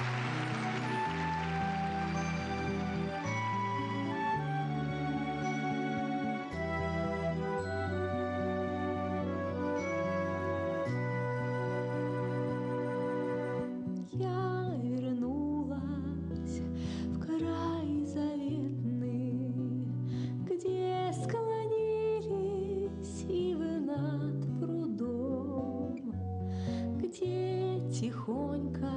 Я вернулась в край заветный, где склонились ивы над прудом, где тихонько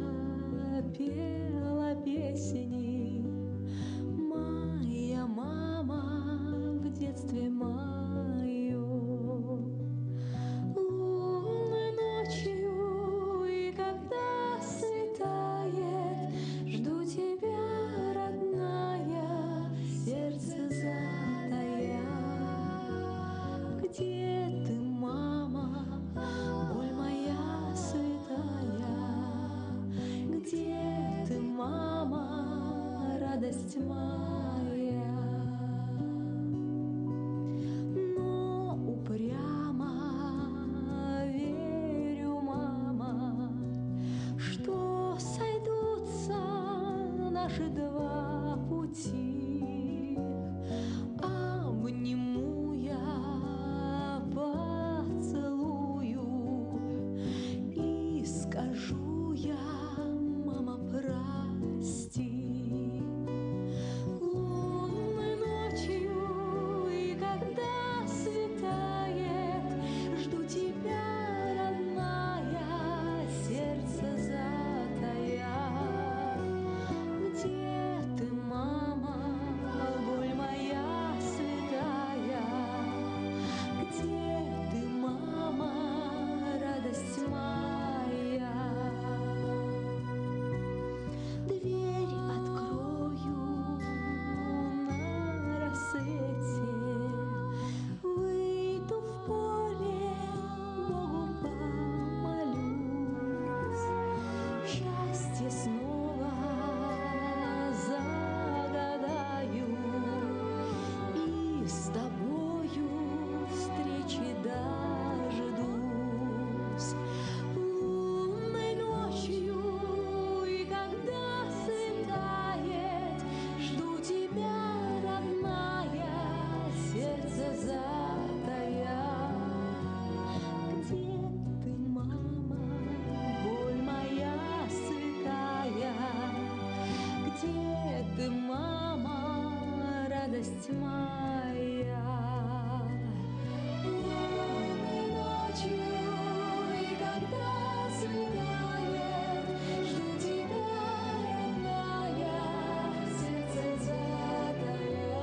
пела песни моя мама в детстве моем. Лунной ночью и когда светает, жду тебя, родная, сердце затая. Где ты, мама, боль моя святая? Где ты, мама, радость моя? Но упрямо верю, мама, что сойдутся наши два пути. Обниму я, поцелую и скажу я, мама, прости. Лунной ночью и когда светает, жду тебя, родная, сердце затая. Где ты, мама, боль моя святая? Где ты, мама, радость моя? Дверь открою на рассвете, выйду в поле, Богу помолюсь, счастье снова загадаю и с тобою встречи дождусь. Лунной ночью и когда светает, жду тебя, родная, сердце затая. Где ты, мама, боль моя святая? Где ты, мама, радость моя? Лунной ночью и когда светает, жду тебя, родная, сердце затая.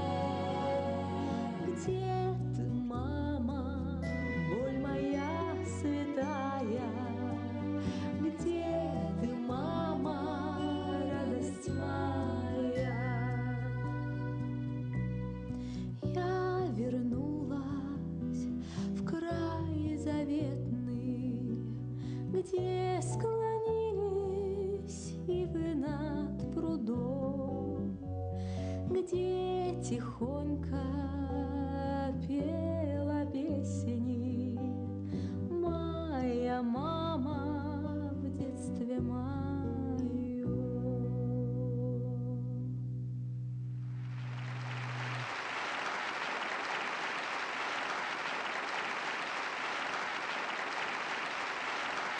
Где ты, мама, боль моя святая? Где ты, мама, радость моя? Я вернулась в край заветный, где склонились ивы над прудом, где тихонько